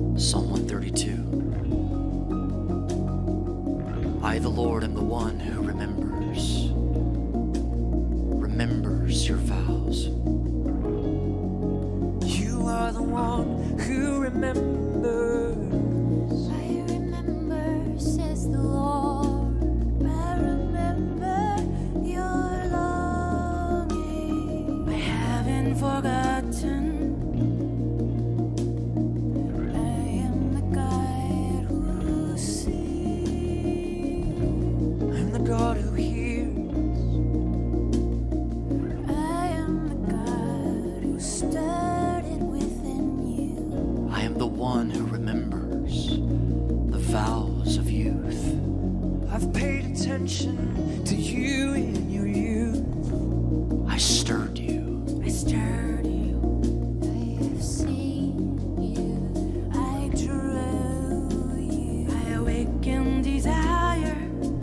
Psalm 132. I, the Lord, am the one who remembers your vows. You are the one who remembers. I remember, says the Lord. I remember your longing. I haven't forgotten. God who hears. I am the God who started within you. I am the one who remembers the vows of youth. I've paid attention to you in your youth. I stirred you. I stirred you. I have seen you. I drew you. I awakened desire.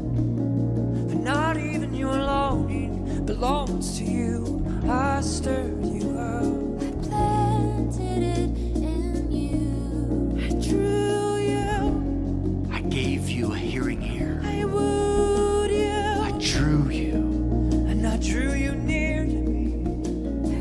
Not even your longing belongs to you. I stirred you up. I planted it in you. I drew you. I gave you a hearing ear. I wooed you. I drew you. And I drew you near to me. I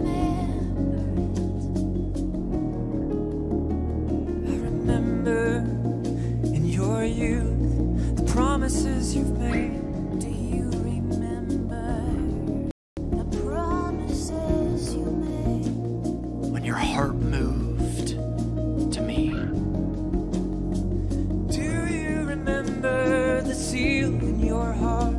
remember in your youth the promises you've made. Do you remember the promises you made? When your heart moved to me. Do you remember the seal in your heart?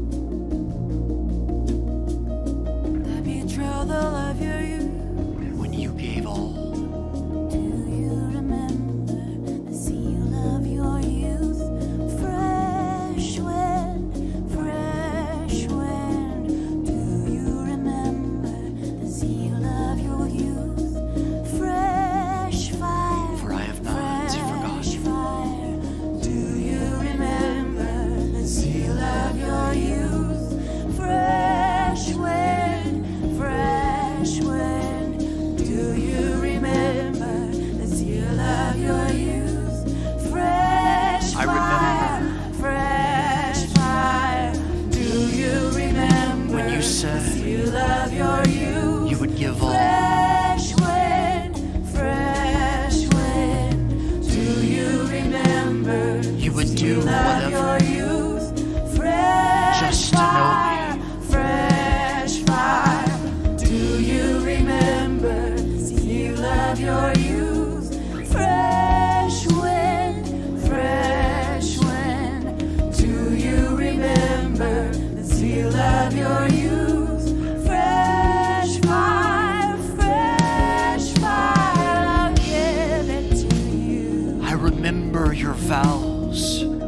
The betrothal of your youth. When you gave all. Do you remember the seal of your youth? Fresh wind, fresh wind. Do you remember the zeal of your youth? Fresh fire, For I have not fresh forgotten. fire. Do you remember the seal of your youth? Fresh wind, fresh wind. Do you remember the seal of your youth? Fresh I fire, fresh fire. Do you remember When you said the seal of your youth? you would give all. Fresh wind, fresh wind. Do you remember You would do the seal of whatever your youth? Fresh just to know fire, me. fresh fire. Do you remember the seal of your youth? Fresh wind, fresh wind. Do you remember the seal of your youth? Fresh fire, fresh fire. I'll give it to you. I remember your vows.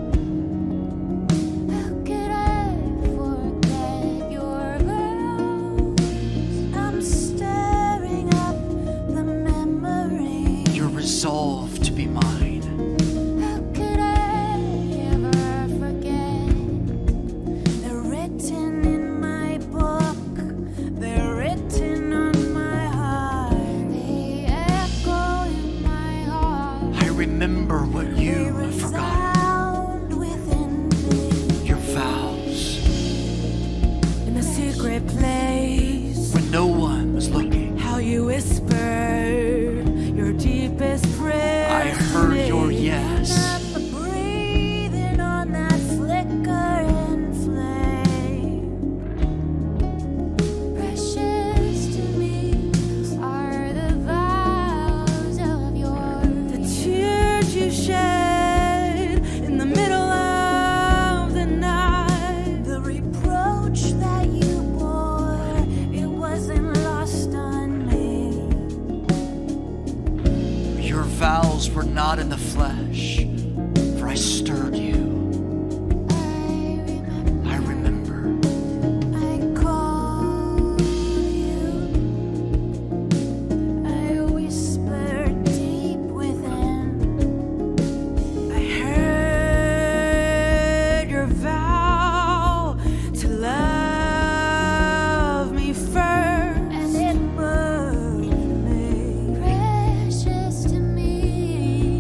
How could I forget your vows? I'm stirring up the memory. Your resolve to be mine. How could I ever forget? They're written in my book. They're written on my heart. They echo in my heart. I remember what you They forgot. resound within me. Your vows. In a secret place, When no one was looking. how you whispered your deepest prayers. I heard your yes. Up breathing on that flickering flame. Precious to me are the vows of yours. The tears you shed in the middle of the night. The reproach that you bore, it wasn't lost on me. Your vows were not in the flesh, for I stirred you. I remember. I called you. I whispered deep within. I heard your vow to love me first. And it moved me. Precious to me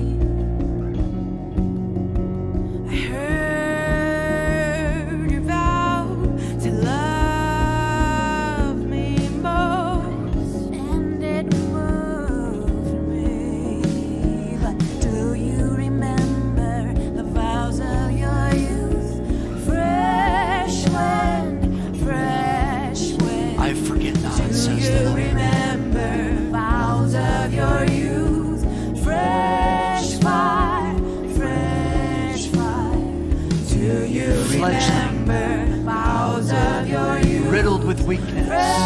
weakness.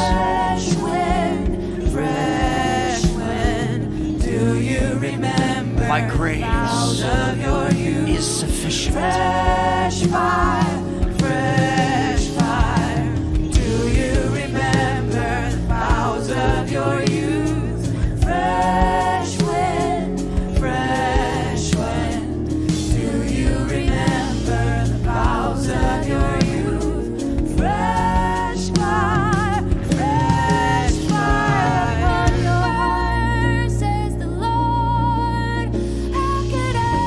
Fresh wind, do you remember? My grace of your youth. is sufficient. Fresh fire, do you remember the vows of your youth? Fresh wind, do you remember the vows of your youth? Fresh fire, says the Lord. How could I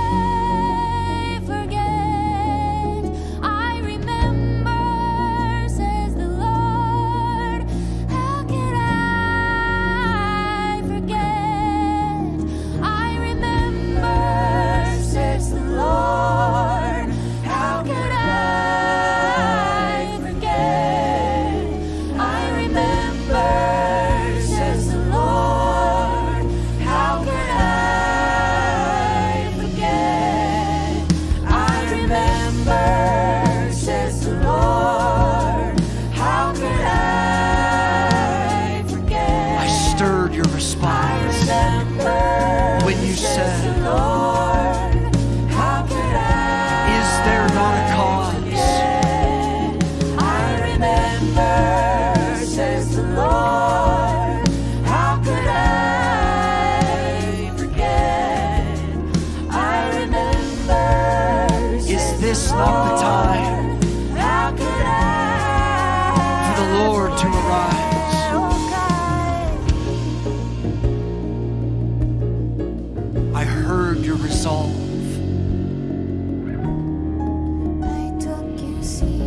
forget? I remember, says the Lord. How could I forget? I remember, says the Lord. How could I forget? I remember, says the Lord. How could I forget? I remember, says the Lord. How could I forget? I stirred your response when you said, Lord, how could I? is there not a cause? I remember, says the Lord. How could I forget? I remember, Is this not the time how could I? for the Lord to arise? I heard your resolve. I took you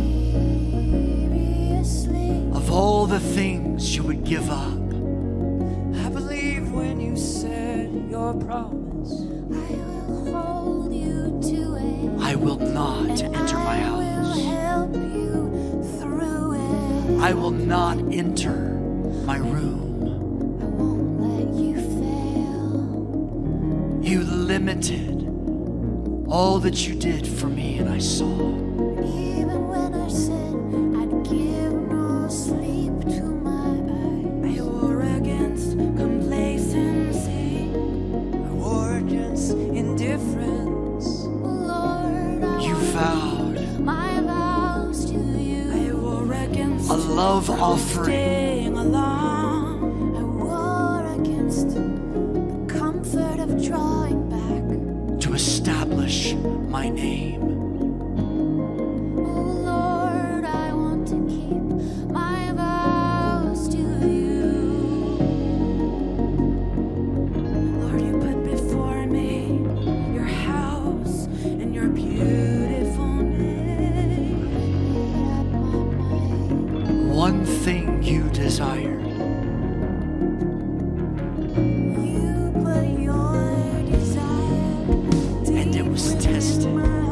seriously. Of all the things you would give up, I believe when you said your promise. I will hold you to it. I will not enter my I will house. help you through it. I will not enter my room. I won't let you fail. You limited all that you did for me, and I saw. Even when I said I'd give no sleep to my eyes. I war against complacency. I war against indifference. Lord, I You vowed my vows to you. I war against a love offering. staying alone. I war against the comfort of drawing back. To establish my name. Oh Lord, I want to keep my vows to you. Lord, you put before me your house and your beautiful name. One thing you desired, You put your desire and it was tested.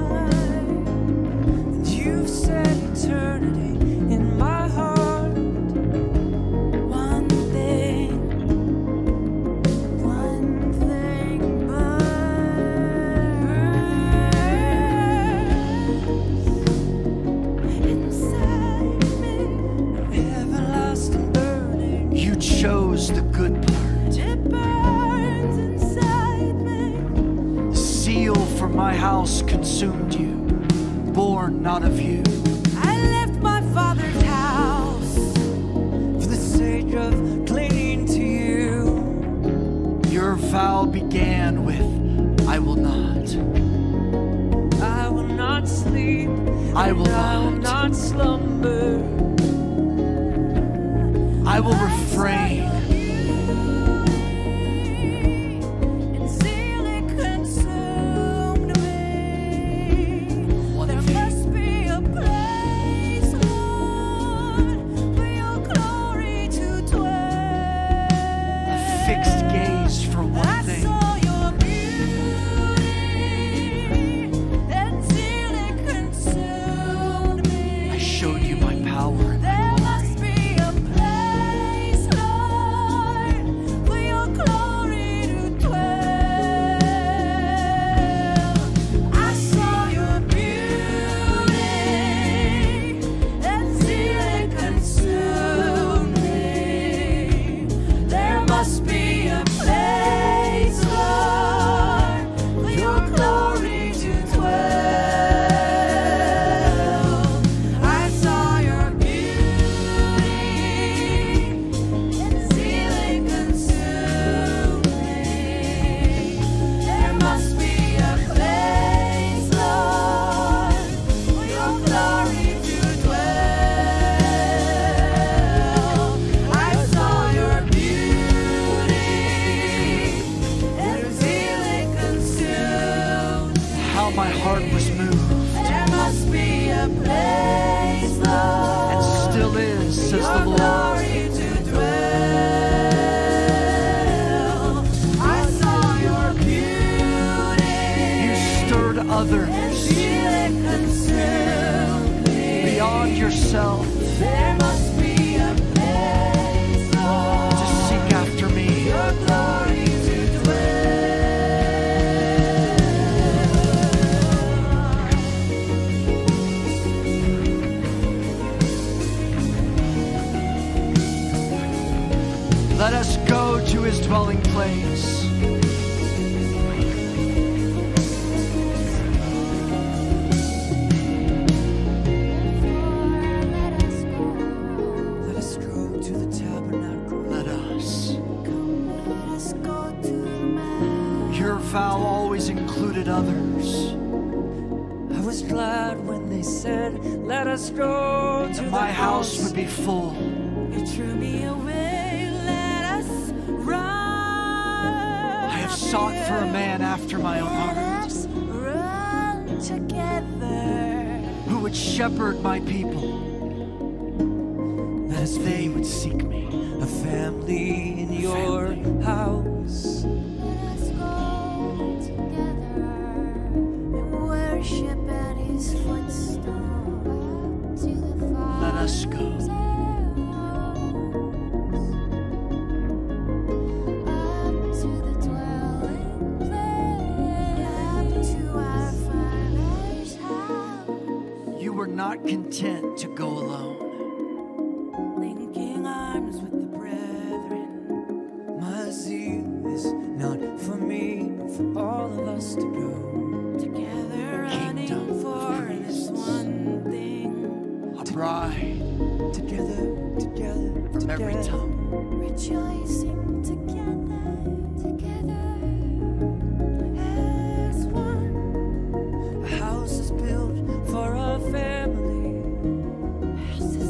You've set eternity in my heart. One thing burns inside me, an everlasting burning. You chose the good part. It burns inside me. The zeal for my house consumed you, born not of you. I left my father's house for the sake of clinging to you. Your vow began with, I will not. I will not sleep. I will and I will not. not slumber. I will refrain. And zeal it consumed me. One There thing. must be a place, Lord, for your glory to dwell. A fixed gaze for one I thing. saw your beauty, and zeal it consumed me. I showed you my power and my There glory. must be a place, Lord. my heart was moved, There must be a place, Lord, and still is, says your the Lord. glory to dwell. I saw your beauty. You stirred And others feel it consume me. beyond yourself There must be a place, Lord, to seek after me. your glory to dwell. Let us go to his dwelling place. Let us go to the tabernacle. Let us. Let us go to the man. Your vow always included others. I was glad when they said, let us go to And the my house would be full. You drew me away, let us run. I have sought for a man after my own heart, Let's run together. who would shepherd my people, Let us they would seek me. a family in your house. Let us go together and worship at his footstool. To the Let us go. Father's house. Up to the dwelling place. Up to our Father's house. You were not content to go alone. Linking arms with the brethren. My zeal is not for me, but for all of us to go together, running Kingdom of for this priests. one thing. A bride Together, together, from every together. tongue. Rejoicing together, together as one. A house is built for a family. House is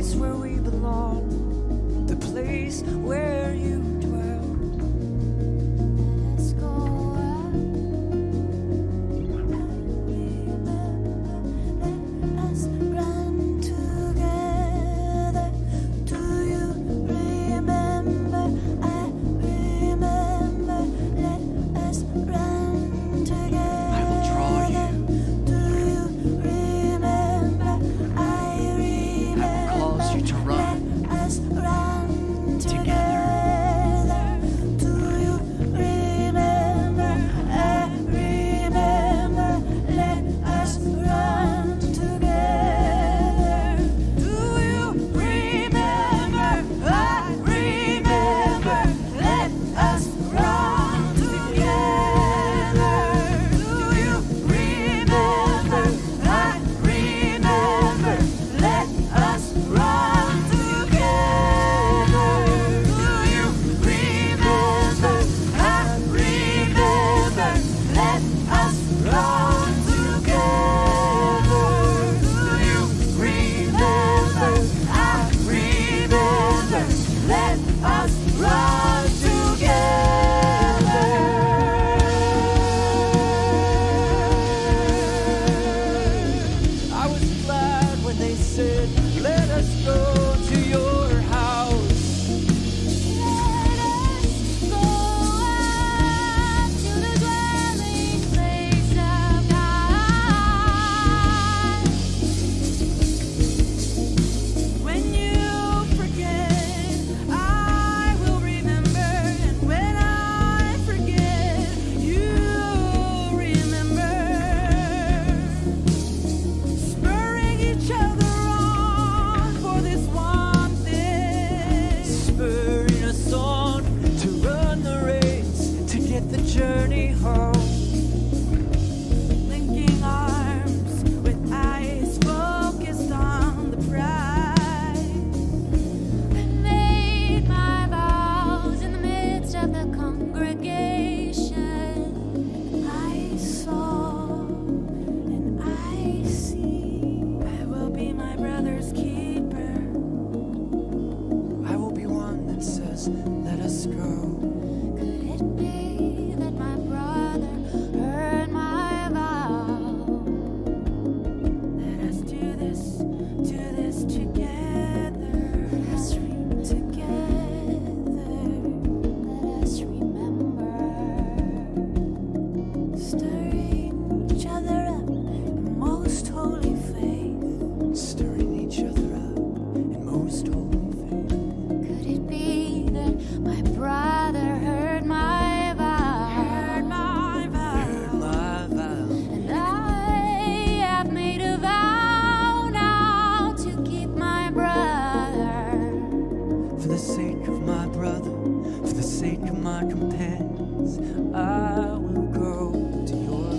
place where we belong, the place where you dwell. Let's go out. Let us run together. Do you remember? I remember. Let us run together. I will draw you. Do you remember? I remember. I will cause you to run. Let us run Together. Do you remember? I remember. Let us run together. Do you remember? I remember. Let us run together. Do you remember? I remember. Let us run together. Do you remember? I remember. Let us run together. Do you remember? I remember. Let us run together. I was glad when they said, let us go to your house. Let us go up to the dwelling place of God. When you forget, I will remember. And when I forget, you remember. Spurring each other on for this one thing. Spurring us on to run the race, to get the journey home. Linking arms with eyes focused on the prize. I made my vows in the midst of the congregation. I saw and I see. I will be my brother's keeper. I will be one that says, let us go. Could it be that my brother heard my vow? Let us do this together. Let us dream together. Let us remember. Stirring each other up in most holy faith. Stirring each other up in most holy faith. Could it be that my brother heard my vow? Heard my vow. And I have made a vow now to keep my brother. For the sake of my brother, for the sake of my companions, I will go to your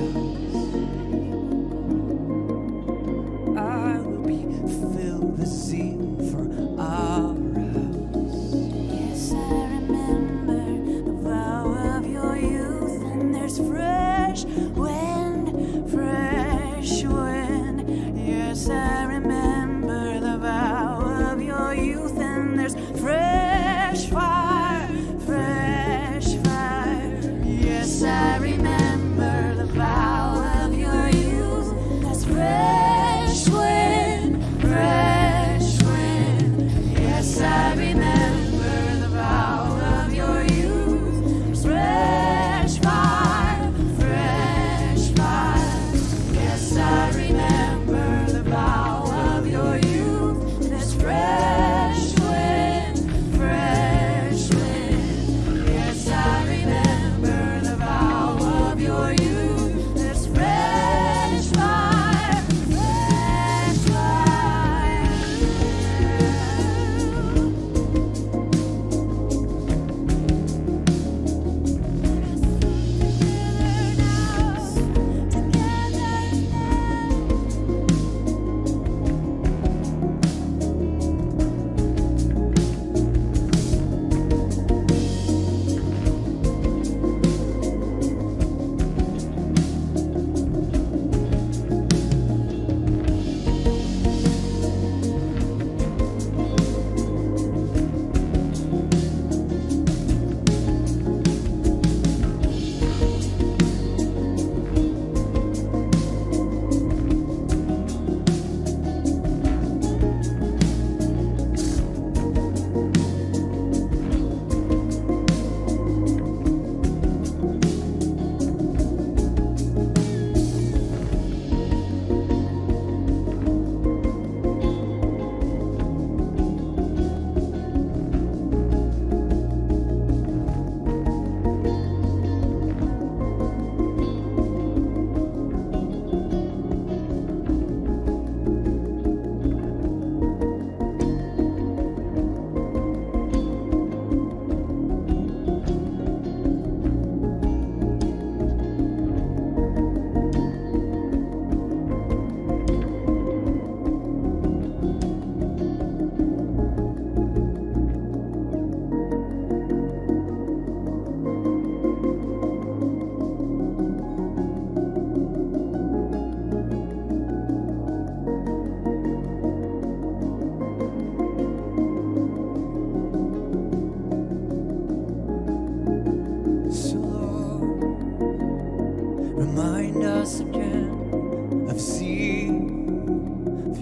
house. I will be filled with zeal for our house. Yes, I remember the vow of your youth, and there's fresh wind, fresh wind. Yes, I remember the vow of your youth, and there's fresh fire, fresh fire. Yes, I remember the vow of your youth, there's fresh wind, fresh wind. Yes, I remember the vow of your youth, there's fresh fire, fresh fire. Yes, I remember the vow of your youth, there's fresh wind, fresh wind. Yes, I remember the vow of your youth, there's fresh fire, fresh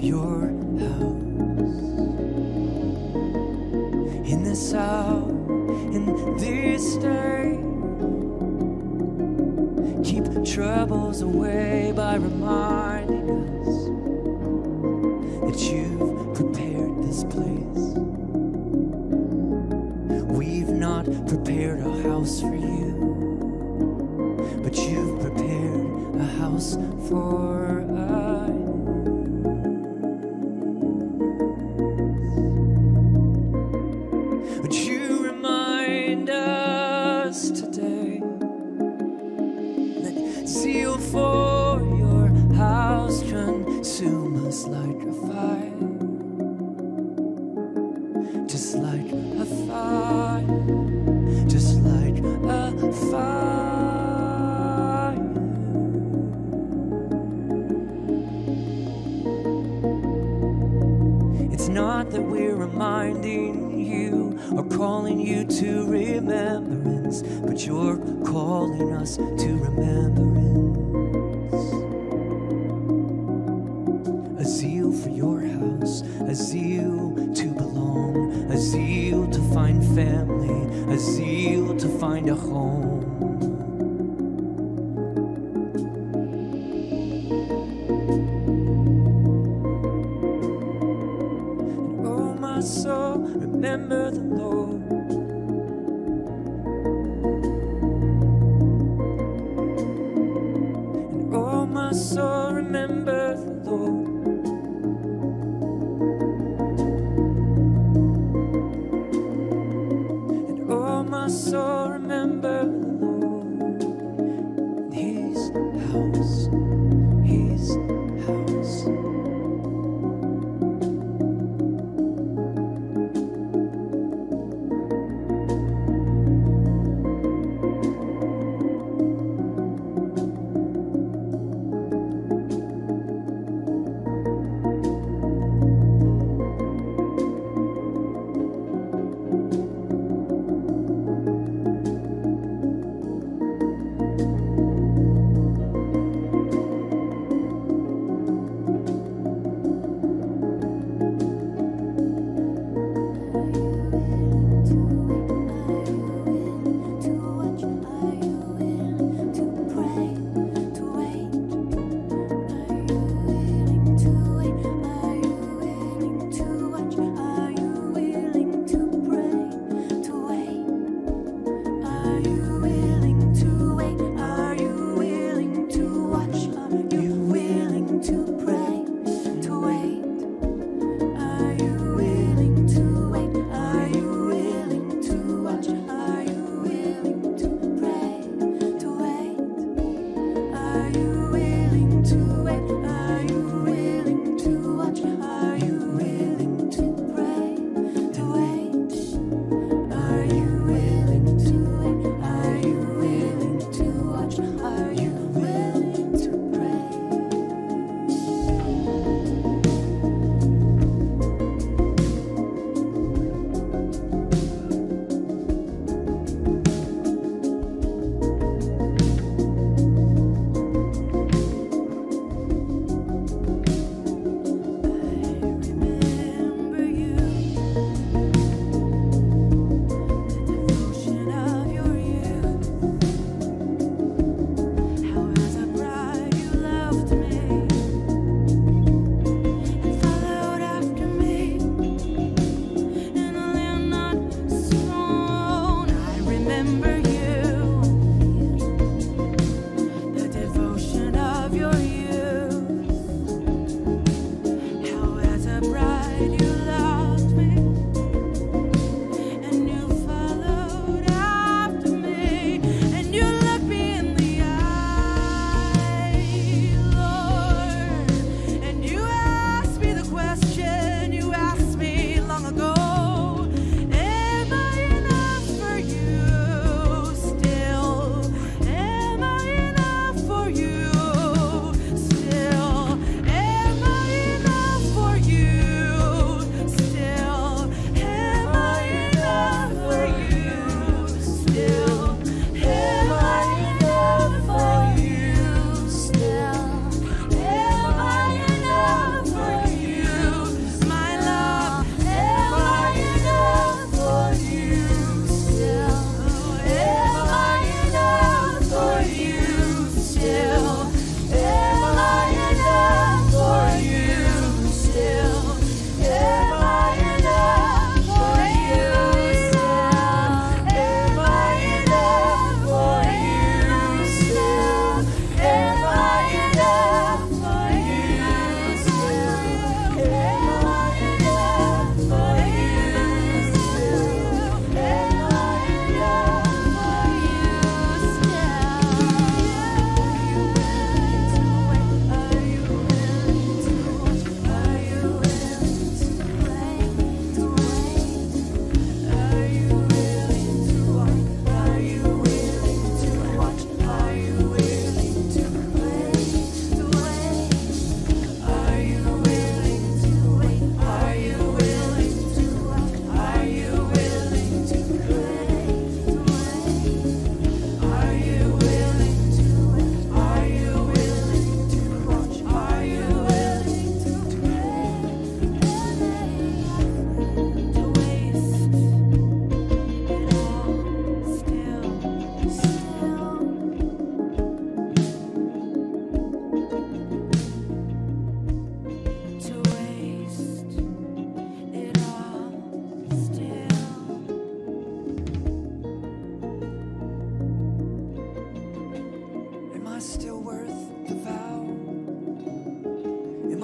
your house. In this hour, in this day, keep troubles away by reminding us that you've prepared this place. We've not prepared a house for you, but you've prepared a house for us. Would you remind us today that zeal for your house consume us like a fire, just like a fire, just like a fire. It's not that we're reminding you or calling you to remembrance, but you're calling us to remembrance. A zeal for your house, a zeal to belong, a zeal to find family, a zeal to find a home. And oh, my soul, remember the Lord. And oh, my soul, remember the Lord. My soul, remember the Lord and His house, His house.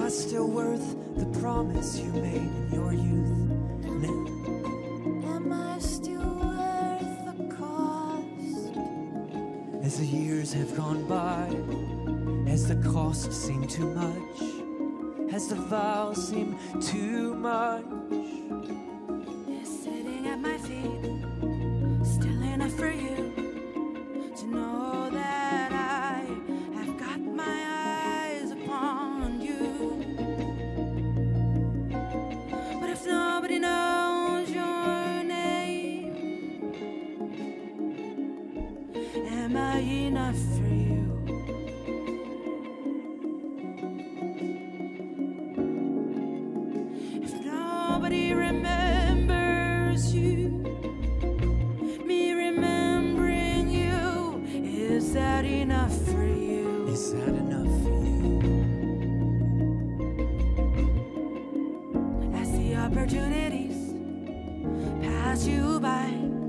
still worth the promise you made in your youth? Am I still worth the cost? As the years have gone by, has the cost seemed too much? Has the vow seemed too much? You're sitting at my feet, still enough for you to know that I have got my eyes upon you. But if nobody knows your name, am I enough for you? Nobody remembers you, me remembering you, is that enough for you? Is that enough for you? As the opportunities pass you by,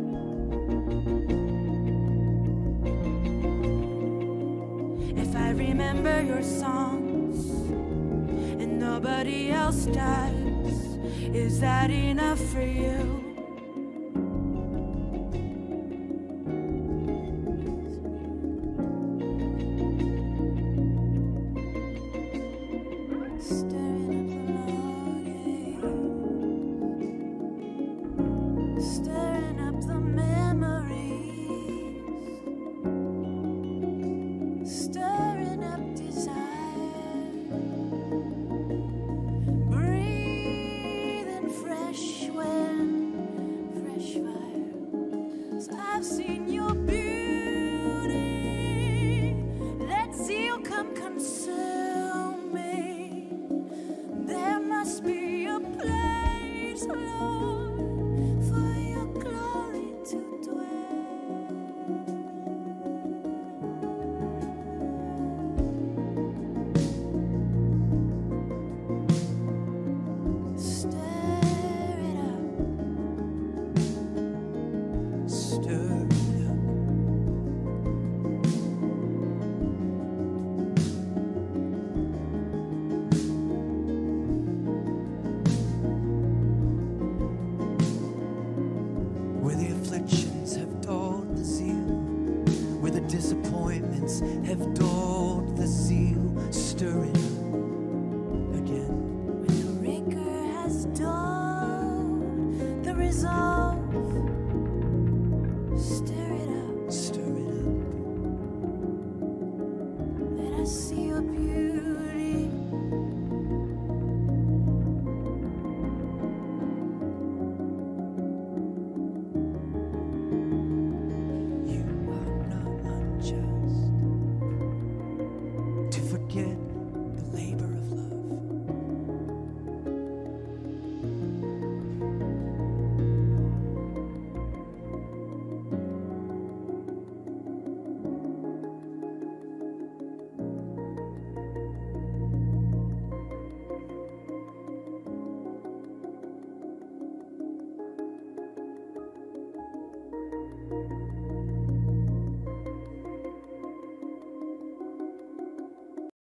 if I remember your songs and nobody else does, is that enough for you?